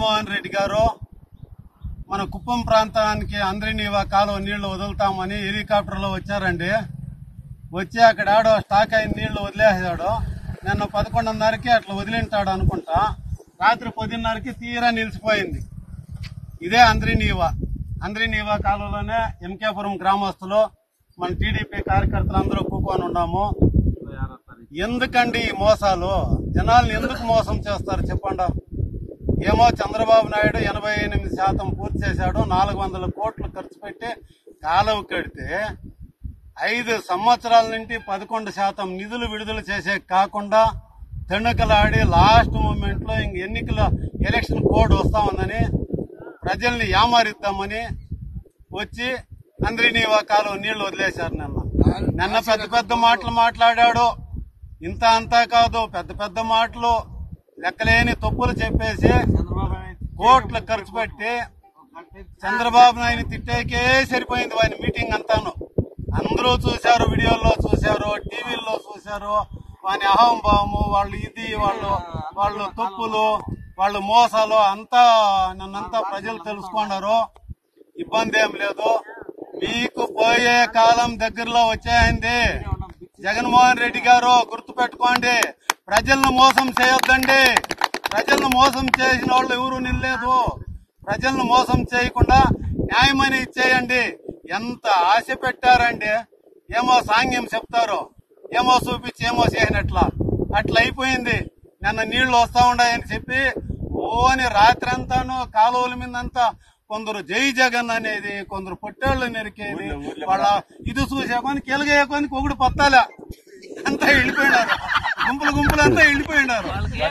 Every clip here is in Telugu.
జగన్మోహన్ రెడ్డి గారు మన కుప్పం ప్రాంతానికి అందరినీవా కాలువ నీళ్లు వదులుతామని హెలికాప్టర్లో వచ్చారండి. వచ్చి అక్కడ ఆడో స్టాక్ అయిన నీళ్లు వదిలేసాడు. నిన్న 11:30కి అట్లా వదిలింటాడు అనుకుంటా. రాత్రి 10:30కి తీరా నిలిచిపోయింది. ఇదే అంద్రినీవా కాలువలోనే ఎంకేపురం గ్రామస్తులు మన టీడీపీ కార్యకర్తలు అందరూ కూకొని ఉన్నాము. ఎందుకండి ఈ మోసాలు? జనాల్ని ఎందుకు మోసం చేస్తారు చెప్పండి. ఏమో చంద్రబాబు నాయుడు 88% పూర్తి చేశాడు. 400 కోట్లు ఖర్చు పెట్టి కాలువ కడితే 5 సంవత్సరాల నుండి 11% నిధులు విడుదల చేసే కాకుండా తణుకలాడి లాస్ట్ మూమెంట్ లో ఎన్నికల ఎలక్షన్ కోడ్ వస్తా ఉందని ప్రజల్ని యామారిద్దామని వచ్చి అంద్రినీవా కాలువ నీళ్లు వదిలేశారు. నిన్న పెద్ద మాటలు మాట్లాడాడు. ఇంత అంతా కాదు, పెద్ద మాటలు లెక్కలేని తప్పులు చెప్పేసి కోట్లు ఖర్చు పెట్టి చంద్రబాబు నాయుడు తిట్టేకే సరిపోయింది ఆయన మీటింగ్ అంతాను. అందరూ చూశారు, వీడియోల్లో చూశారు, టీవీల్లో చూశారు. వాని అహంభావము, వాళ్ళు తప్పులు, వాళ్ళు మోసాలు అంతా నన్నంతా ప్రజలు తెలుసుకున్నారు. ఇబ్బంది ఏం లేదు. మీకు పోయే కాలం దగ్గరలో వచ్చేయండి. జగన్మోహన్ రెడ్డి గారు గుర్తుపెట్టుకోండి, ప్రజలను మోసం చేయొద్దండి. ప్రజలను మోసం చేసిన వాళ్ళు ఎవరు నిల్లేదు. ప్రజలను మోసం చేయకుండా న్యాయమని ఇచ్చేయండి. ఎంత ఆశ పెట్టారండి. ఏమో సాంగ్యం చెప్తారు, ఏమో చూపించి ఏమో చేయనట్లా అట్లా అయిపోయింది. నిన్న నీళ్లు వస్తా ఉన్నాయని చెప్పి ఓని రాత్రి అంతాను కాలువల మీదంతా కొందరు జై జగన్ అనేది, కొందరు పొట్టేళ్లు నరికేది, వాళ్ళ ఇది చూసేకొని కెలగేయకొని ఒకడు పత్తాలే అంతా వెళ్ళిపోయినారు. గుంపులంతా వెళ్ళిపోయినారు.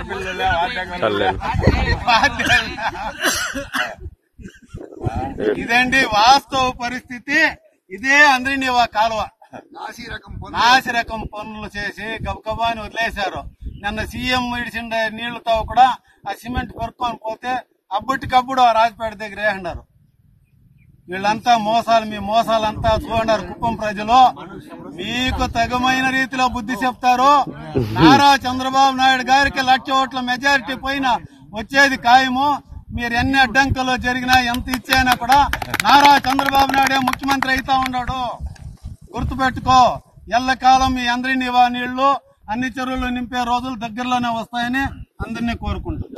ఇదండి వాస్తవ పరిస్థితి. ఇదే అంద్రినీవా కాలువ నాసిరకం పనులు చేసి గబగబాని వదిలేశారు. నిన్న సీఎం ఇడిచిండే నీళ్లతో కూడా ఆ సిమెంట్ కొరుక్కొని పోతే అప్పటికప్పుడు ఆ రాజపేట దగ్గర వేసినారు. వీళ్ళంతా మోసాలు, మీ మోసాలంతా చూడన్నారు. కుప్పం ప్రజలు మీకు తగమైన రీతిలో బుద్ధి చెప్తారు. నారా చంద్రబాబు నాయుడు గారికి 1,00,000 ఓట్ల మెజారిటీ పైన వచ్చేది ఖాయము. మీరు ఎన్ని అడ్డంకులు జరిగినా, ఎంత ఇచ్చాయినా కూడా నారా చంద్రబాబు నాయుడే ముఖ్యమంత్రి అవుతా ఉన్నాడు. గుర్తుపెట్టుకో. ఎల్లకాలం మీ అంద్రినీవా నీళ్లు అన్ని చెరువులు నింపే రోజులు దగ్గరలోనే వస్తాయని అందరినీ కోరుకుంటున్నాను.